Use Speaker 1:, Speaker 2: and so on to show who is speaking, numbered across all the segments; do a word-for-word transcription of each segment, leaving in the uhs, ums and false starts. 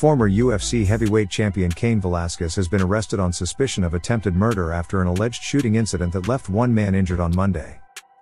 Speaker 1: Former U F C heavyweight champion Cain Velasquez has been arrested on suspicion of attempted murder after an alleged shooting incident that left one man injured on Monday.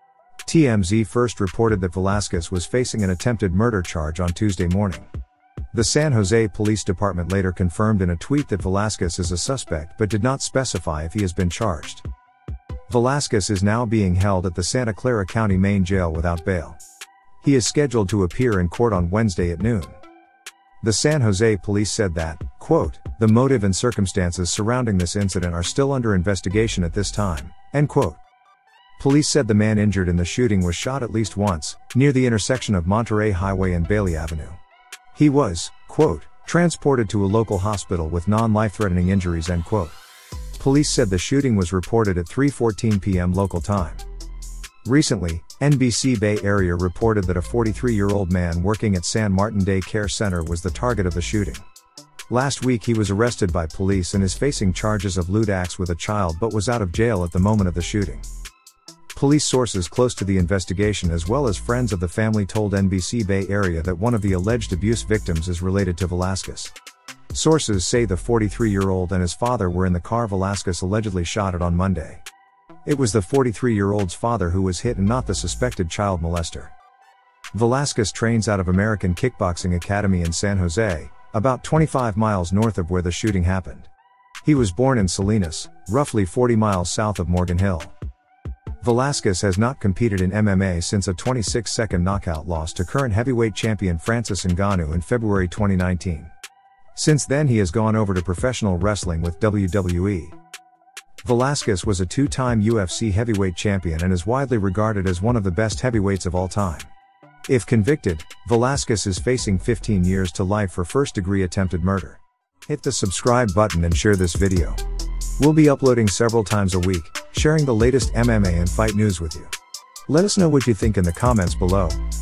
Speaker 1: T M Z first reported that Velasquez was facing an attempted murder charge on Tuesday morning. The San Jose Police Department later confirmed in a tweet that Velasquez is a suspect but did not specify if he has been charged. Velasquez is now being held at the Santa Clara County Main Jail without bail. He is scheduled to appear in court on Wednesday at noon. The San Jose police said that, quote, "The motive and circumstances surrounding this incident are still under investigation at this time," end quote. Police said the man injured in the shooting was shot at least once, near the intersection of Monterey Highway and Bailey Avenue. He was, quote, transported to a local hospital with non-life-threatening injuries, end quote. Police said the shooting was reported at three fourteen p m local time. Recently, N B C Bay Area reported that a forty-three-year-old man working at San Martin Day Care Center was the target of the shooting. Last week he was arrested by police and is facing charges of lewd acts with a child but was out of jail at the moment of the shooting. Police sources close to the investigation as well as friends of the family told N B C Bay Area that one of the alleged abuse victims is related to Velasquez. Sources say the forty-three-year-old and his father were in the car Velasquez allegedly shot at on Monday. It was the forty-three-year-old's father who was hit and not the suspected child molester. Velasquez trains out of American Kickboxing Academy in San Jose, about twenty-five miles north of where the shooting happened. He was born in Salinas, roughly forty miles south of Morgan Hill. Velasquez has not competed in M M A since a twenty-six second knockout loss to current heavyweight champion Francis Ngannou in February twenty nineteen. Since then he has gone over to professional wrestling with W W E. Velasquez was a two-time U F C heavyweight champion and is widely regarded as one of the best heavyweights of all time. If convicted, Velasquez is facing fifteen years to life for first-degree attempted murder. Hit the subscribe button and share this video. We'll be uploading several times a week, sharing the latest M M A and fight news with you. Let us know what you think in the comments below.